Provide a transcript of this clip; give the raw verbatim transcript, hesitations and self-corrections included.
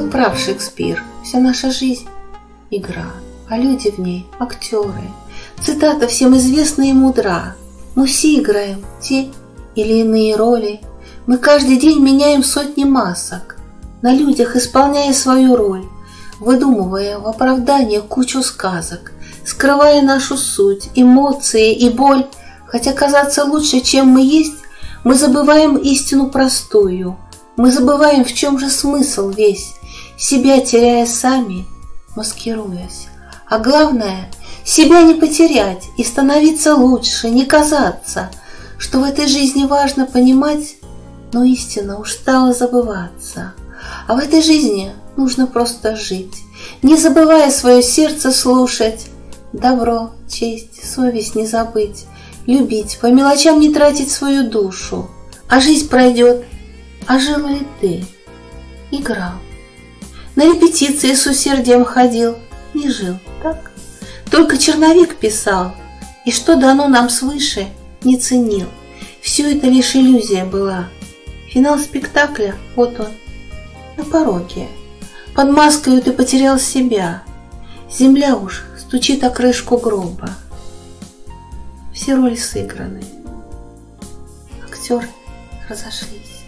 Был прав Шекспир, вся наша жизнь — игра, а люди в ней — актеры. Цитата всем известна и мудра. Мы все играем те или иные роли. Мы каждый день меняем сотни масок, на людях исполняя свою роль, выдумывая в оправдание кучу сказок, скрывая нашу суть, эмоции и боль. Хотя казаться лучше, чем мы есть, мы забываем истину простую. Мы забываем, в чем же смысл весь, себя теряя сами, маскируясь. А главное, себя не потерять и становиться лучше, не казаться, что в этой жизни важно понимать, но истина уж стала забываться. А в этой жизни нужно просто жить, не забывая свое сердце слушать, добро, честь, совесть не забыть, любить, по мелочам не тратить свою душу. А жизнь пройдет. А жил ли ты? Играл. На репетиции с усердием ходил. Не жил, так? Только черновик писал. И что дано нам свыше, не ценил. Все это лишь иллюзия была. Финал спектакля, вот он, на пороге. Под маской ты потерял себя. Земля уж стучит о крышку гроба. Все роли сыграны. Актеры разошлись.